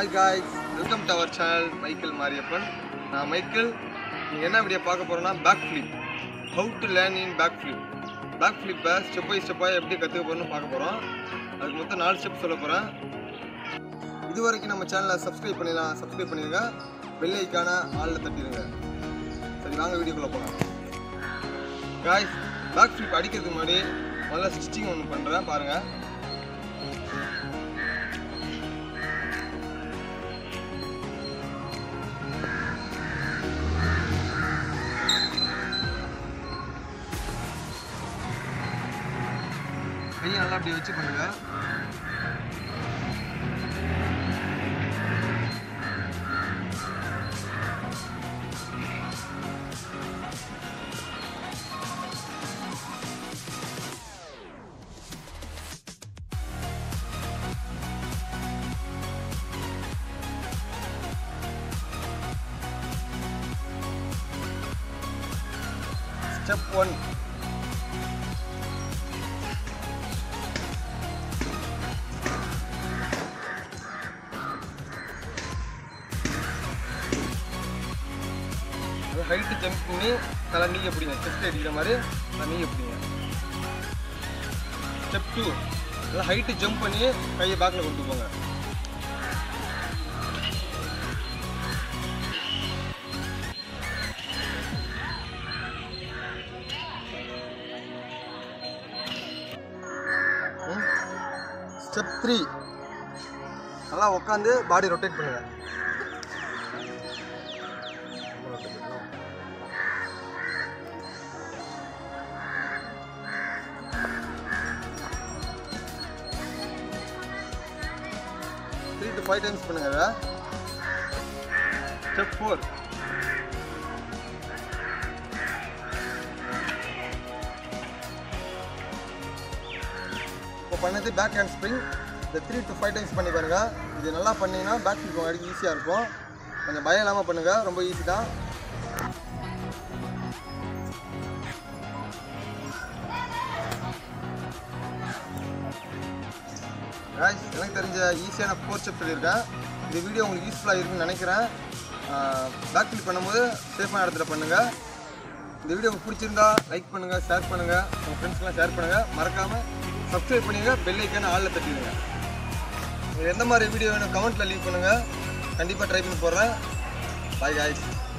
guys, welcome to our channel Michael Mariappan. நான் Michael. நீங்க என்ன வீடியோ பார்க்க போறோம்னா back flip. How to learn in back flip. Back flip step by ஸ்டெப்பா எப்படி கத்துக்க போறோம்னு பார்க்க போறோம். அதுக்கு மொத்தம் 4 ஸ்டெப் சொல்ல போறேன். இதுவரைக்கும் நம்ம சேனலை சப்ஸ்கிரைப் பண்ணிருங்க. பெல் ஐகானை ஆல்ல தட்டிடுங்க. சரி வாங்க வீடியோக்குள்ள போலாம். Guys, back flip அடிக்கிறதுக்கு முன்னாடி முதல்ல ஸ்டிச்சிங் ஒன்று பண்றேன் பாருங்க. கையை நல்லா அப்படி வச்சு பண்ணுங்க. Step 1. ஹைட்டு ஜம்ப் பண்ணி தலை நீ எப்படிங்க செஸ்ட் அடிக்கிற மாதிரி நீ எப்படிங்க. ஸ்டெப் 2, நல்லா ஹைட்டு ஜம்ப் பண்ணி கையை பேக்கில் கொண்டு போங்க. ஸ்டெப் 3, நல்லா உட்காந்து பாடி ரொட்டேட் பண்ணுங்க. to 5 times பண்ணுங்க. ஸ்டெப் 4, இப்போ பண்ணது பேக் ஹேண்ட் ஸ்ப்ரிங். இந்த 3 to 5 times பண்ணி பாருங்க. இது நல்லா பண்ணீங்கன்னா பேக் ஃபிளிப் அடிக்க ஈஸியாக இருக்கும். கொஞ்சம் பயம் இல்லாமல் பண்ணுங்க, ரொம்ப ஈஸி தான். எனக்கு தெரிஞ்ச ஈஸியான 4 ஸ்டெப் சொல்லியிருக்கேன். இந்த வீடியோ உங்களுக்கு யூஸ்ஃபுல்லாக இருக்குன்னு நினைக்கிறேன். பேக் ஃபிளிப் பண்ணும்போது சேஃபான இடத்துல பண்ணுங்கள். இந்த வீடியோ உங்களுக்கு பிடிச்சிருந்தா லைக் பண்ணுங்கள், ஷேர் பண்ணுங்கள், உங்கள் ஃப்ரெண்ட்ஸ்க்கெலாம் ஷேர் பண்ணுங்கள். மறக்காமல் சப்ஸ்கிரைப் பண்ணுங்க, பெல் ஐக்கானை ஆல்ல தட்டிடுங்க. உங்களுக்கு எந்த மாதிரி வீடியோ வேணும் கமெண்ட்டில் லீவ் பண்ணுங்கள். கண்டிப்பாக ட்ரை பண்ணி போடுறேன். Bye guys.